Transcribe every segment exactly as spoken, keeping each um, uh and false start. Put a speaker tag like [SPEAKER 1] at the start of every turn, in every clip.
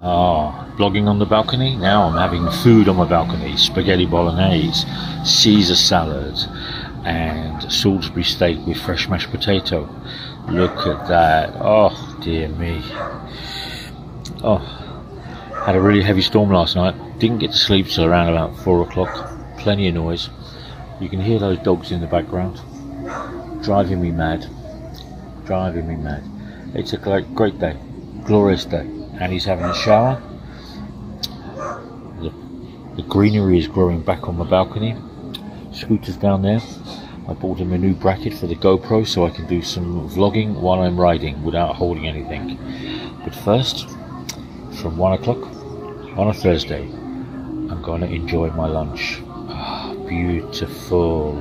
[SPEAKER 1] Ah, vlogging on the balcony. Now I'm having food on my balcony. Spaghetti bolognese, Caesar salad, and Salisbury steak with fresh mashed potato. Look at that. Oh dear me. Oh, had a really heavy storm last night. Didn't get to sleep till around about four o'clock. Plenty of noise. You can hear those dogs in the background. Driving me mad. Driving me mad. It's a great, great day. Glorious day. And he's having a shower. The, the greenery is growing back on my balcony. Scooter's down there. I bought him a new bracket for the GoPro so I can do some vlogging while I'm riding without holding anything. But first, from one o'clock on a Thursday, I'm going to enjoy my lunch. Ah, beautiful.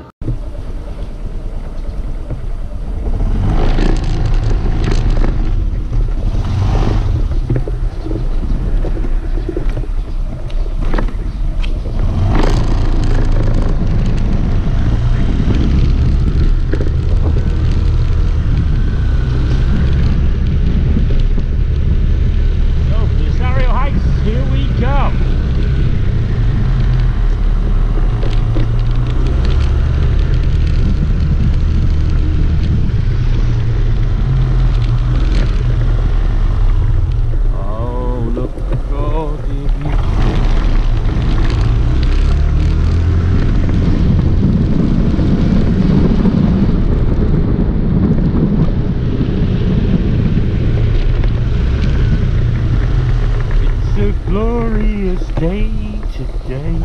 [SPEAKER 2] Day today,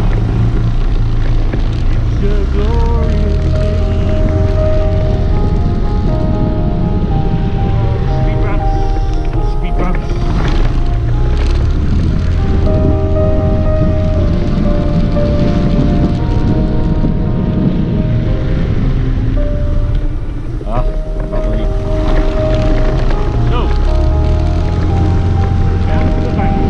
[SPEAKER 2] it's a glorious day. Speed ramps, speed ramps. Ah, lovely. So, down to the bank.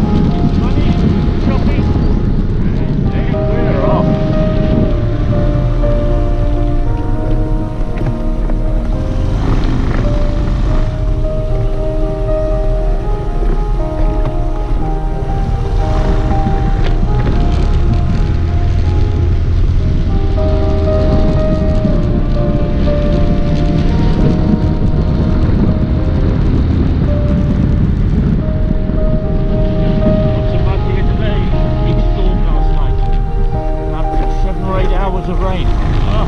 [SPEAKER 2] Of rain. Oh.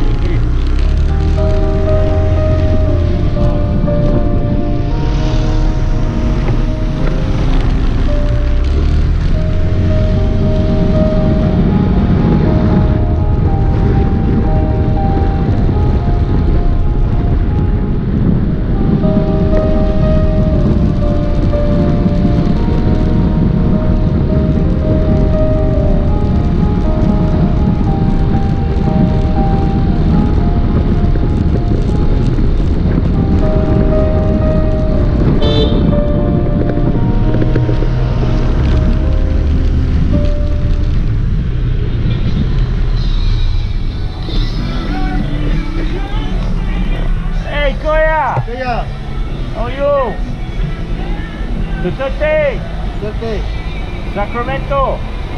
[SPEAKER 3] Yeah.
[SPEAKER 2] How are you? Duterte.
[SPEAKER 3] Duterte.
[SPEAKER 2] Sacramento.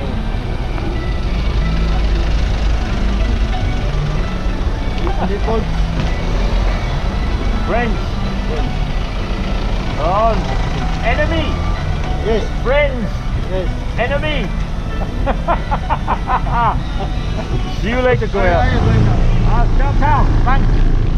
[SPEAKER 2] Friends. Oh, enemy.
[SPEAKER 3] Yes.
[SPEAKER 2] Friends.
[SPEAKER 3] Yes.
[SPEAKER 2] Enemy. See you later, Goya.
[SPEAKER 3] Where are you going now?
[SPEAKER 2] Uh, downtown. Thanks.